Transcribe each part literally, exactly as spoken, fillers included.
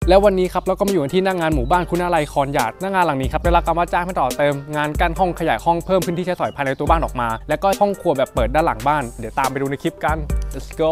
แล้ววันนี้ครับเราก็มาอยู่ที่หน้างานหมู่บ้านคุณอะไรคอนหยาดหน้างานหลังนี้ครับได้รับการว่าจ้างให้ต่อเติมงานกั้นห้องขยายห้องเพิ่มพื้นที่ใช้สอยภายในตัวบ้านออกมาแล้วก็ห้องครัวแบบเปิดด้านหลังบ้านเดี๋ยวตามไปดูในคลิปกัน let's go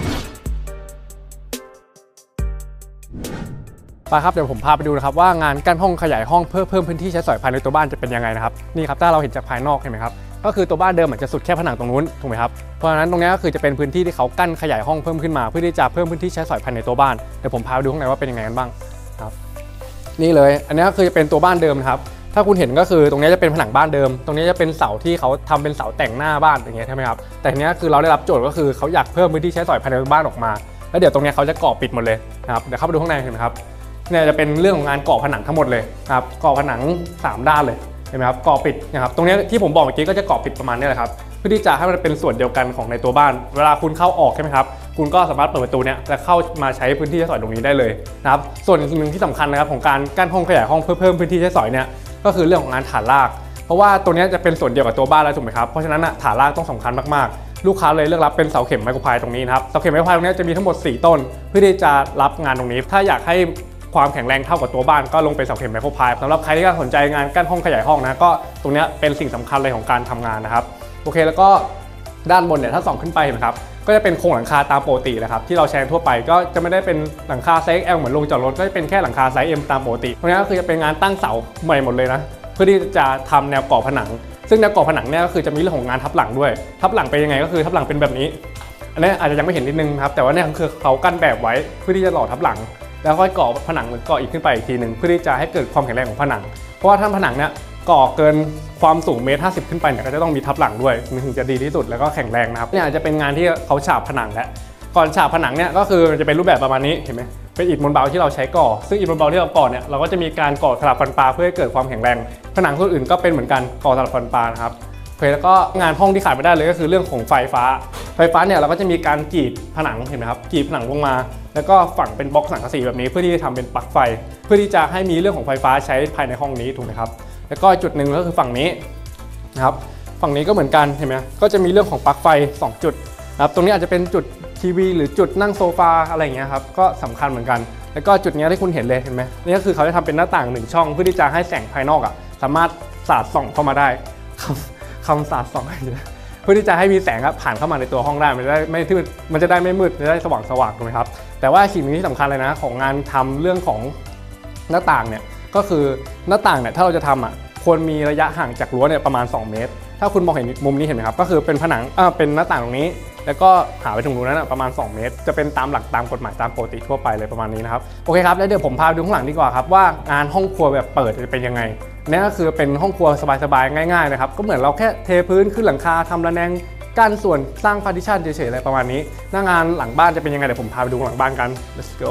ไปครับเดี๋ยวผมพาไปดูนะครับว่างานกั้นห้องขยายห้องเพื่อเพิ่มพื้นที่ใช้สอยภายในตัวบ้านจะเป็นยังไงนะครับนี่ครับถ้าเราเห็นจากภายนอกเห็นไหมครับก็คือตัวบ้านเดิมอาจจะสุดแค่ผนังตรงนู้นถูกไหมครับเพราะฉะนั้นตรงนี้ก็คือจะเป็นพื้นที่ที่เขากั้นขยายห้องเพิ่มขึ้นมาเพื่อที่จะเพิ่มพื้นที่ใช้สอยภายในตัวบ้านเดี๋ยวผมพาไปดูข้างในว่าเป็นยังไงกันบ้างครับนี่เลยอันนี้ก็คือจะเป็นตัวบ้านเดิมครับถ้าคุณเห็นก็คือตรงนี้จะเป็นผนังบ้านเดิมตรงนี้จะเป็นเสาที่เขาทำเป็นเสาแต่งหน้าบ้านอย่างเงี้ยใช่ไหมครับแต่ทีนี้คือเราได้รับโจทย์ก็คือเขาอยากเพิ่มพื้นที่ใช้สอยภายในบ้านออกมาแล้วเดี๋ยวตรงนี้เขาจะก่อปิดหมดเลยนะครับเดี๋ยวเข้าไปดูข้างในเห็นไหมครับเนี่ยจะเป็นเรื่องของงานก่อผนังทั้งหมดเลยครับก่อผนังสามด้านเลยเห็นไหมครับก่อปิดนะครับตรงนี้ที่ผมบอกเมื่อกี้ก็จะก่อปิดประมาณนี้แหละครับเพื่อที่จะให้มันเป็นส่วนเดียวกันของในตัวบ้านเวลาคุณเข้าออกใช่ไหมครับคุณก็สามารถเปิดประตูเนี่ยและเข้ามาใช้พื้นที่ใช้สอยตรงนี้ได้เลยนะครับส่วนอีกสิ่งหนึ่งที่สำคัญนะครับของการกั้นห้องขยายห้องเพื่อเพิ่มพื้นที่ใช้สอยเนี่ยก็คือเรื่องของงานฐานรากเพราะว่าตัวนี้จะเป็นส่วนเดียวกับตัวบ้านแล้วถูกไหมครับเพราะฉะนั้นฐานรากต้องสำคัญมากๆลูกค้าเลยเลือกรับเป็นเสาเข็มไมโครพายตรงนี้นะครับเสาเข็มไมโครพายตรงนี้จะมีทั้งหมดสี่ต้นเพื่อที่จะรับงานตรงนี้ถ้าอยากให้ความแข็งแรงเท่ากับตัวบ้านก็ลงเป็นเสาเข็มไมโครพายสำหรับใครที่สนใจงานกั้นห้องขยายห้องนะก็ตรงนี้เป็นสิ่งสำคัญเลยของการทำงานนะครับโอเคแล้วก็ด้านบนเนี่ยถ้าส่องขึ้นไปเห็นไหมครับก็จะเป็นโครงหลังคาตามปกติเลยครับที่เราใช้ทั่วไปก็จะไม่ได้เป็นหลังคาไซส์ L เหมือนลงจอดรถก็จะเป็นแค่หลังคาไซส์ M ตามปกติตรงนี้ก็คือจะเป็นงานตั้งเสาใหม่หมดเลยนะเพื่อที่จะทำแนวก่อผนังซึ่งแนวก่อผนังเนี่ยก็คือจะมีเรื่องของงานทับหลังด้วยทับหลังเป็นยังไงก็คือทับหลังเป็นแบบนี้อันนี้อาจจะยังไม่เห็นนิดนึงครับแต่ว่าเนี่ยคือเขากั้นแบบไว้เพื่อที่จะหล่อทับหลังแล้วค่อยก่อผนังหรือก่ออีกขึ้นไปอีกทีหนึ่งเพื่อที่จะให้เกิดความแข็งแรงของผนังเพราะว่าถ้าผนังเนี่ยก่อเกินความสูงเมตรห้าสิบขึ้นไปเนี่ยก็จะต้องมีทับหลังด้วยมันถึงจะดีที่สุดแล้วก็แข็งแรงนะครับเนี่ยอาจจะเป็นงานที่เขาฉาบผนังแล้วก่อนฉาบผนังเนี่ยก็คือจะเป็นรูปแบบประมาณนี้เห็นไหมเป็นอิฐมวลเบาที่เราใช้ก่อซึ่งอิฐมวลเบาที่เราก่อเนี่ยเราก็จะมีการก่อสลับฟันปลาเพื่อให้เกิดความแข็งแรงผนังส่วนอื่นก็เป็นเหมือนกันก่อสลับฟันปลานะครับโอเคแล้วก็งานห้องที่ขาดไม่ได้เลยก็คือเรื่องของไฟฟ้าไฟฟ้าเนี่ยเราก็จะมีการกรีดผนังเห็นไหมครับกรีดผนังลงมาแล้วก็ฝังเป็นบล็อกสังกะสีแบบนี้เพื่อที่จะทำเป็นปลั๊กไฟเพื่อที่จะให้มีเรื่องของไฟฟ้าใช้ภายในห้องนี้ถูกไหมครับแล้วก็จุดหนึ่งก็คือฝั่งนี้นะครับฝั่งนี้ก็เหมือนกันเห็นไหมก็จะมีเรื่องของปลั๊กไฟสองจุดนะครับตรงนี้อาจจะเป็นจุดทีวีหรือจุดนั่งโซฟาอะไรอย่างเงี้ยครับก็สำคัญเหมือนกันแล้วก็จุดนี้ที่คุณเห็นเลยเห็นไหมนี่ก็คือเขาจะทำเป็นหน้าต่างหนึ่งช่องเพื่อที่จะให้แสงภายนอกอ่ะสามารถสาดส่องเข้ามาได้คำคำสาดส่องเพื่อที่จะให้มีแสงผ่านเข้ามาในตัวห้องได้มันจะได้ไม่มืดมันจะได้ไม่มืดจะได้สว่างสว่างถูกไหมครับแต่ว่าสิ่งที่สำคัญเลยนะของงานทำเรื่องของหน้าต่างเนี่ยก็คือหน้าต่างเนี่ยถ้าเราจะทำอ่ะควรมีระยะห่างจากรั้วเนี่ยประมาณสองเมตรถ้าคุณมองเห็นมุมนี้เห็นไหมครับก็คือเป็นผนังอ่าเป็นหน้าต่างตรงนี้แล้วก็หาไปถึงรูนั้นประมาณสองเมตรจะเป็นตามหลักตามกฎหมายตามปกติทั่วไปเลยประมาณนี้นะครับโอเคครับแล้วเดี๋ยวผมพาไปดูข้างหลังดีกว่าครับว่างานห้องครัวแบบเปิดจะเป็นยังไงนี่ก็คือเป็นห้องครัวสบายๆง่ายๆนะครับก็เหมือนเราแค่เทพื้นขึ้นหลังคาทำระแนงกั้นส่วนสร้างพาร์ติชันเฉยๆอะไรประมาณนี้หน้างานหลังบ้านจะเป็นยังไงเดี๋ยวผมพาไปดูหลังบ้านกัน let's go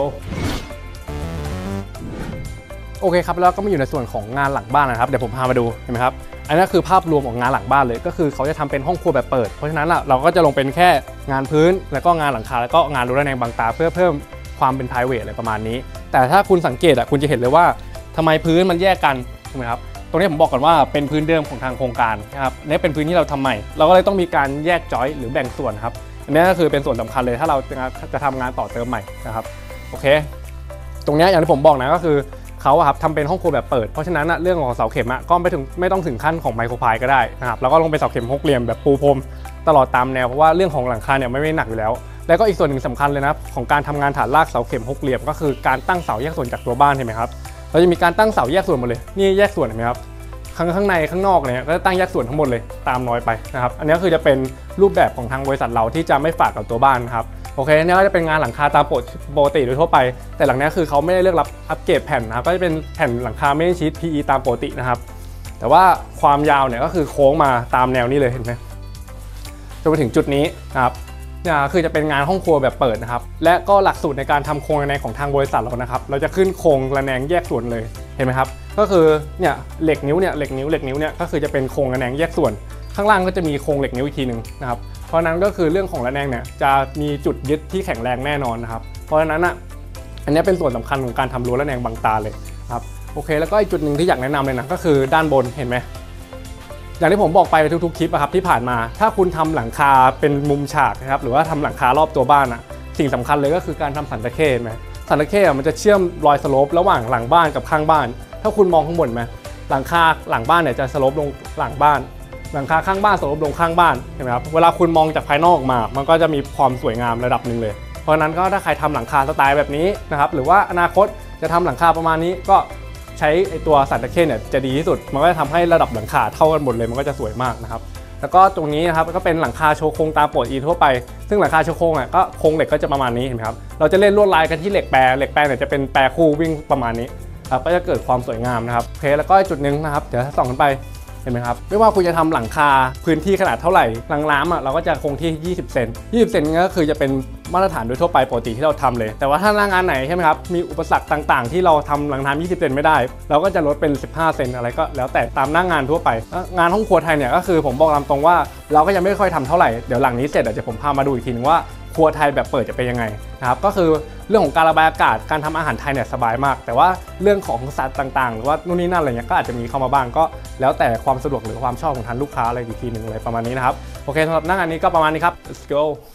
โอเคครับแล้วก็มาอยู่ในส่วนของงานหลังบ้านนะครับเดี๋ยวผมพามาดูเห็นไหมครับอันนี้คือภาพรวมของงานหลังบ้านเลยก็คือเขาจะทำเป็นห้องครัวแบบเปิดเพราะฉะนั้นเราก็จะลงเป็นแค่งานพื้นแล้วก็งานหลังคาแล้วก็งานรั้วระแนงบังตาเพื่อเพิ่มความเป็น private อะไรประมาณนี้แต่ถ้าคุณสังเกตอ่ะคุณจะเห็นเลยว่าทำไมพื้นมันแยกกันถูกไหมครับตรงนี้ผมบอกก่อนว่าเป็นพื้นเดิมของทางโครงการนะครับนี่เป็นพื้นที่เราทำใหม่เราก็เลยต้องมีการแยกจอยหรือแบ่งส่วนครับอันนี้ก็คือเป็นส่วนสำคัญเลยถ้าเราจะทำงานต่อเติมใหม่นะครับโอเคตรงนี้อย่างที่ผมบอกนะก็คือเขาครับทำเป็นห้องครัวแบบเปิดเพราะฉะนั้นเรื่องของเสาเข็มก็ไม่ถึงไม่ต้องถึงขั้นของไมโครพายก็ได้นะครับแล้วก็ลงเป็นเสาเข็มหกเหลี่ยมแบบปูพรมตลอดตามแนวเพราะว่าเรื่องของหลังคาเนี่ยไม่ไม่หนักอยู่แล้วแล้วก็อีกส่วนหนึ่งสำคัญเลยนะของการทำงานฐานรากเสาเข็มหกเหลี่ยมก็คือการตั้งเสาแยกส่วนจากตัวบ้านเห็นไหมครับเราจะมีการตั้งเสาแยกส่วนหมดเลยนี่แยกส่วนเห็นไหมครับข้างข้างในข้างนอกเนี่ยก็จะตั้งแยกส่วนทั้งหมดเลยตามน้อยไปนะครับอันนี้คือจะเป็นรูปแบบของทางบริษัทเราที่จะไม่ฝากกับตัวบ้านครับโอเคนี่ก็จะเป็นงานหลังคาตามปกติโดยทั่วไปแต่หลังนี้คือเขาไม่ได้เลือกรับอัปเกรดแผ่นนะครับก็จะเป็นแผ่นหลังคาไม่ได้ชีท พี อี ตามปกตินะครับแต่ว่าความยาวเนี่ยก็คือโค้งมาตามแนวนี้เลยเห็นไหมจนไปถึงจุดนี้นะครับนี่คือจะเป็นงานห้องครัวแบบเปิดนะครับและก็หลักสูตรในการทำโครงระแนงของทางบริษัทเรานะครับเราจะขึ้นโครงระแนงแยกส่วนเลยเห็นไหมครับก็คือเนี่ยเหล็กนิ้วเนี่ยเหล็กนิ้วเหล็กนิ้วเนี่ยก็คือจะเป็นโครงระแนงแยกส่วนข้างล่างก็จะมีโครงเหล็กนิ้วอีกทีหนึ่งนะครับเพราะนั้นก็คือเรื่องของระแนงเนี่ยจะมีจุดยึดที่แข็งแรงแน่นอนนะครับเพราะฉะนั้นอ่ะอันนี้เป็นส่วนสำคัญของการทำรั้วระแนงบังตาเลยครับโอเคแล้วก็อีกจุดหนึ่งที่อยากแนะนำเลยนะก็คือด้านบนเห็นไหมอย่างที่ผมบอกไปในทุกๆคลิปครับที่ผ่านมาถ้าคุณทำหลังคาเป็นมุมฉากนะครับหรือว่าทำหลังคารอบตัวบ้านอ่ะสิ่งสำคัญเลยก็คือการทำสันตะเข้ไหมสันตะเข้มันจะเชื่อมรอยสโลประหว่างหลังบ้านกับข้างบ้านถ้าคุณมองข้างบนไหมหลังคาหลังบ้านเนี่ยจะสโลปลงหลังบ้านหลังคาข้างบ้านสโลปลงข้างบ้านเห็นไหมครับเวลาคุณมองจากภายนอกมามันก็จะมีความสวยงามระดับหนึ่งเลยเพราะนั้นก็ถ้าใครทำหลังคาสไตล์แบบนี้นะครับหรือว่าอนาคตจะทำหลังคาประมาณนี้ก็ใช้ตัวสันตะเข้เนี่ยจะดีที่สุดมันก็จะทำให้ระดับหลังคาเท่ากันหมดเลยมันก็จะสวยมากนะครับแล้วก็ตรงนี้นะครับก็เป็นหลังคาโชว์โครงตามปกติทั่วไปซึ่งหลังคาโชว์โครงอ่ะก็โครงเหล็กก็จะประมาณนี้เห็นไหมครับเราจะเล่นลวดลายกันที่เหล็กแปรเหล็กแปรเนี่ยจะเป็นแปรคู่วิ่งประมาณนี้ครับก็จะเกิดความสวยงามนะครับโอเคแล้วก็จุดหนึ่งนะครับเดี๋ยวส่องกันไปเห็นไหมครับไม่ว่าคุณจะทำหลังคาพื้นที่ขนาดเท่าไหร่หลังน้ำอ่ะเราก็จะคงที่ยี่สิบเซนยี่สิบเซนก็คือจะเป็นมาตรฐานโดยทั่วไปปกติที่เราทำเลยแต่ว่าถ้าหน้างานไหนใช่ไหมครับมีอุปสรรคต่างๆที่เราทำหลังน้ำยี่สิบเซนไม่ได้เราก็จะลดเป็นสิบห้าเซนอะไรก็แล้วแต่ตามหน้างานทั่วไปงานห้องครัวไทยเนี่ยก็คือผมบอกตามตรงว่าเราก็ยังไม่ค่อยทำเท่าไหร่เดี๋ยวหลังนี้เสร็จเดี๋ยวผมพามาดูอีกทีนึงว่าครัวไทยแบบเปิดจะเป็นยังไงนะครับก็คือเรื่องของการระบายอากาศการทำอาหารไทยเนี่ยสบายมากแต่ว่าเรื่องของสัตว์ต่างๆหรือว่านู่นนี่นั่นอะไรเงี้ยก็อาจจะมีเข้ามาบ้างก็แล้วแต่ความสะดวกหรือความชอบของทางลูกค้าอะไรอีกทีหนึ่งอะไรประมาณนี้นะครับโอเคสำหรับหน้างานนี้ก็ประมาณนี้ครับ let's go